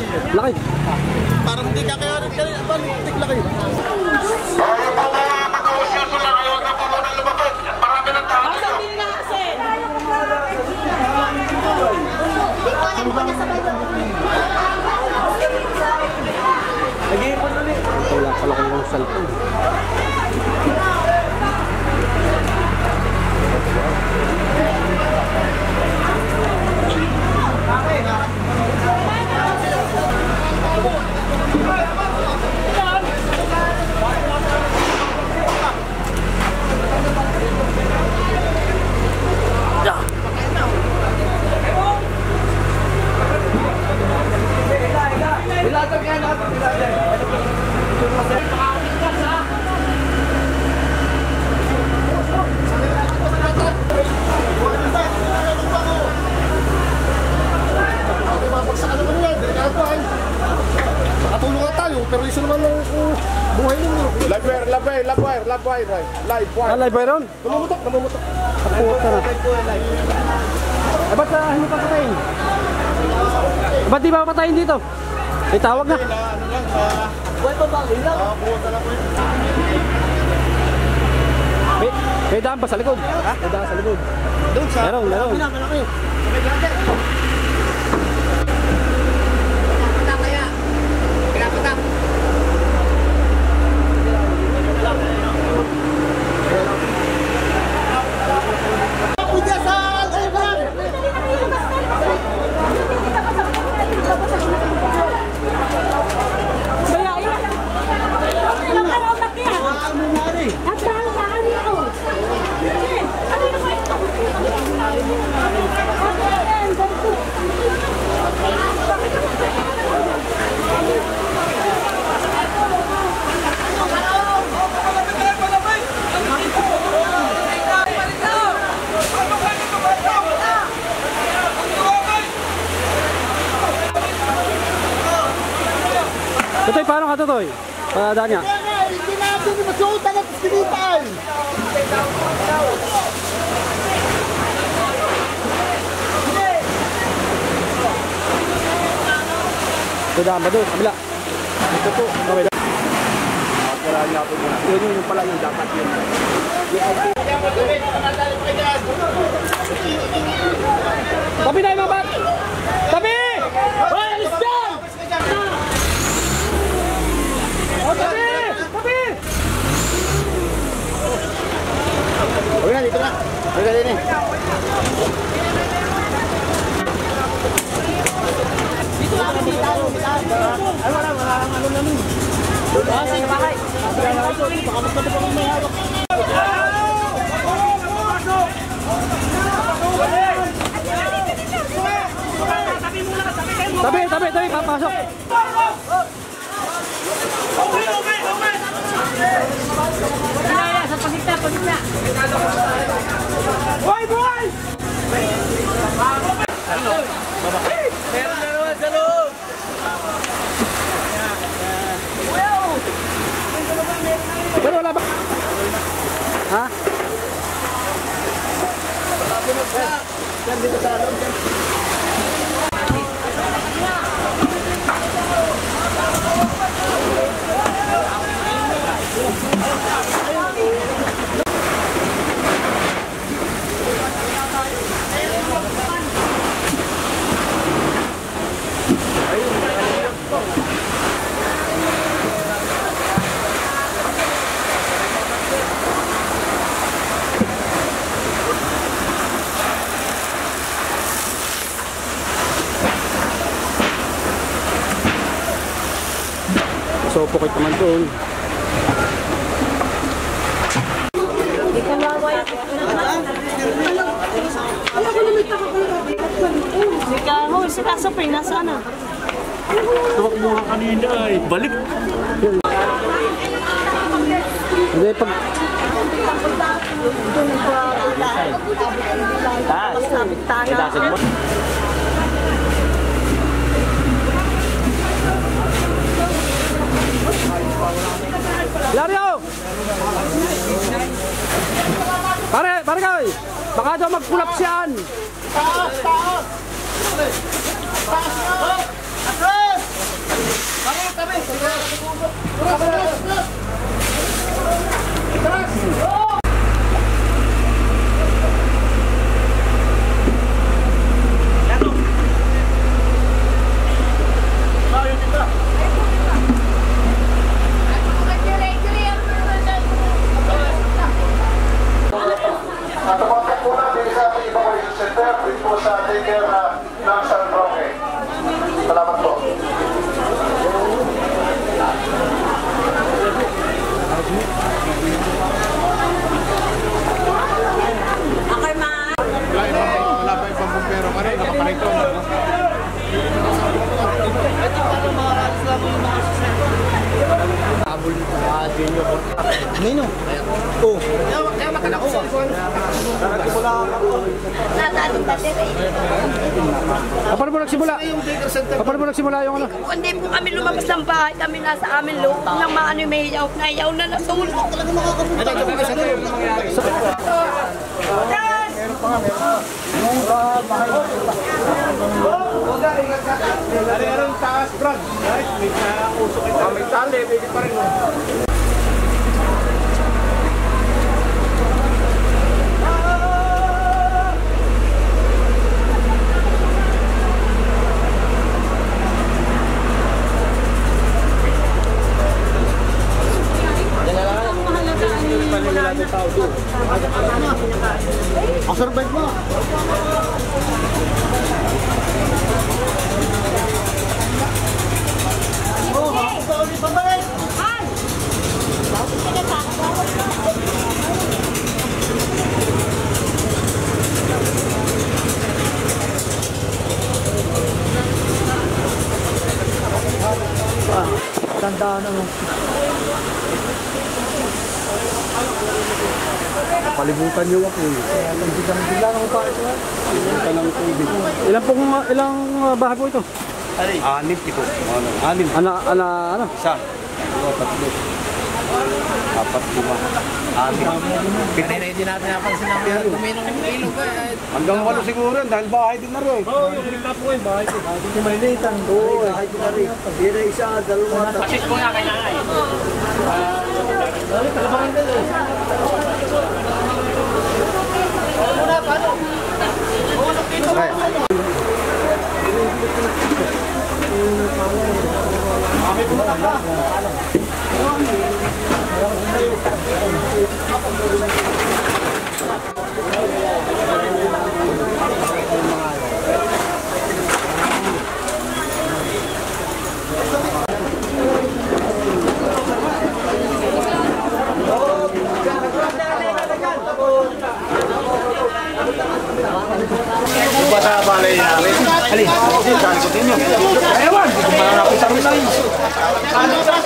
Laki. Parang hindi ka kaya rin kayo. Balik laki. Nag-iipon ulit. Wala pala ko yung cellphone. Nakatulong nga tayo, pero isa naman ang buhay ninyo. Live wire. Live wire ron? Namumutok. Kaputa na. Ba't hindi pa patayin? Ba't di ba patayin dito? May tawag na. Buhay pa ba? Buhay na po yun. May daan pa sa likod. Ha? May daan sa likod. Doon sa... Meron. Malaki. Totoy, paano ka Totoy? Padaan niya. Hindi natin masuutan at sinitan. Daan ba doon? Kabila. Ito po. Kabila. Wala niya po muna. Yun pala yung dapat yun. Tabi na yung mga bat! Tabi! Hoy, alis dyan! Oh, tabi! Tabi! Huwag na, dito na. Huwag na din eh. Dito lang, dito. Ay, wala ano namin. Sige, bakay. Baka magkabit ako may hawak. Tabi, papasok. Sa pagkita. Boy! Meron na naman sa loob. Pero wala ba? Ha? Yan dito sa loob. So, pukit naman doon. Si Kasapin, nasaan na? Tawag mo nga kanina eh. Balik. Hindi, pag... Lario! Pare ka! Baka daw mag-pull-up siyan! Taas! Salamat po. Wala pa ibang bumpero ka rin, nakaparito. Nino? Oo. Kaya makanak ko. Paano mo nagsimula? Paano mo nagsimula yung ano? Hindi po kami lumabas ng bahay, kami nasa amin loob nang maano may hiyaw, nahiyaw na natulog. Ano taas, Brad? May tali, pwede pa rin. Ang survive mo. Tandaan ano. Palibutan niyo ako eh. Bigla ng upa ito. Palibutan ng tubig. Ilang bahay po ito? Anim ito. Anim. Ano? Isa. Dua, tatlo. Apat, lima. Anim. Kanina hindi natin napansin na tuminong ng ilog ba? Hanggang 8 siguro yan dahil bahay din na rin. Oo, yung pinagka po eh, bahay din. Bahay din malilitan. Oo, bahay din na rin. Hindi na isa, dalawa. Pasis ko nga kailangan eh. Talabangan din eh. Muna, paano? Bata balay na. Ali, saan ko tinyo? Ewan, hindi ko mananapit sa rin lang.